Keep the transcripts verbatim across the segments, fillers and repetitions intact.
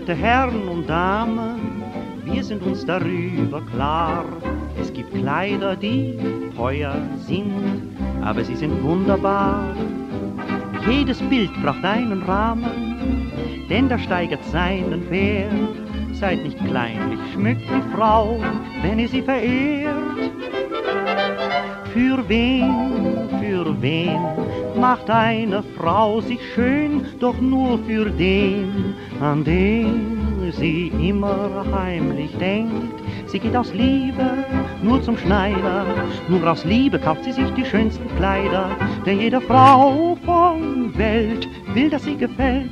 Werte Herren und Damen, wir sind uns darüber klar. Es gibt Kleider, die teuer sind, aber sie sind wunderbar. Jedes Bild braucht einen Rahmen, denn der steigert seinen Wert. Seid nicht kleinlich, schmückt die Frau, wenn ihr sie verehrt. Für wen, für wen macht eine Frau sich schön, doch nur für den, an den sie immer heimlich denkt. Sie geht aus Liebe nur zum Schneider, nur aus Liebe kauft sie sich die schönsten Kleider, denn jede Frau von Welt will, dass sie gefällt.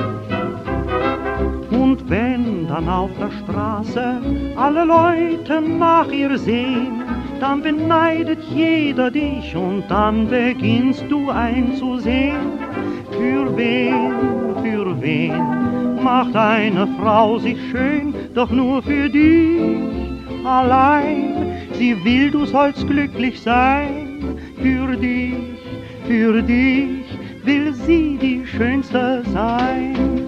Und wenn dann auf der Straße alle Leute nach ihr sehen, dann beneidet jeder dich und dann beginnst du einzusehen. Für wen, für wen macht eine Frau sich schön, doch nur für dich allein. Sie will, du sollst glücklich sein, für dich, für dich will sie die Schönste sein.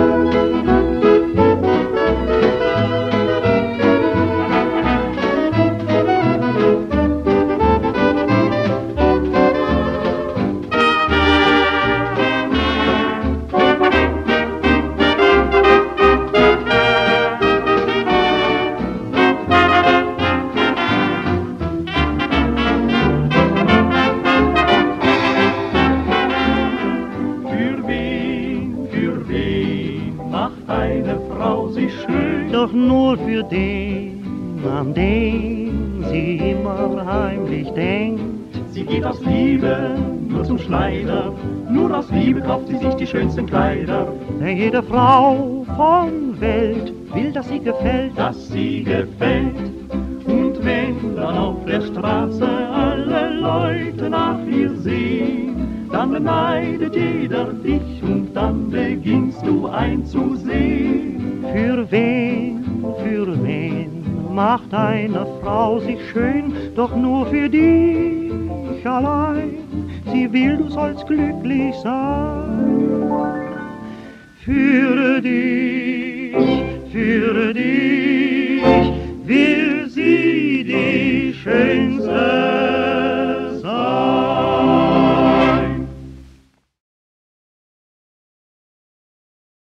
Doch nur für den, an den sie immer heimlich denkt. Sie geht aus Liebe nur zum Schneider, nur aus Liebe kauft sie sich die schönsten Kleider. Denn jede Frau von Welt will, dass sie gefällt, dass sie gefällt. Und wenn dann auf der Straße alle Leute nach ihr sehen, dann beneidet jeder dich und dann beginnst du einzusehen. Für wen, für wen macht eine Frau sich schön, doch nur für dich allein. Sie will, du sollst glücklich sein. Für dich, für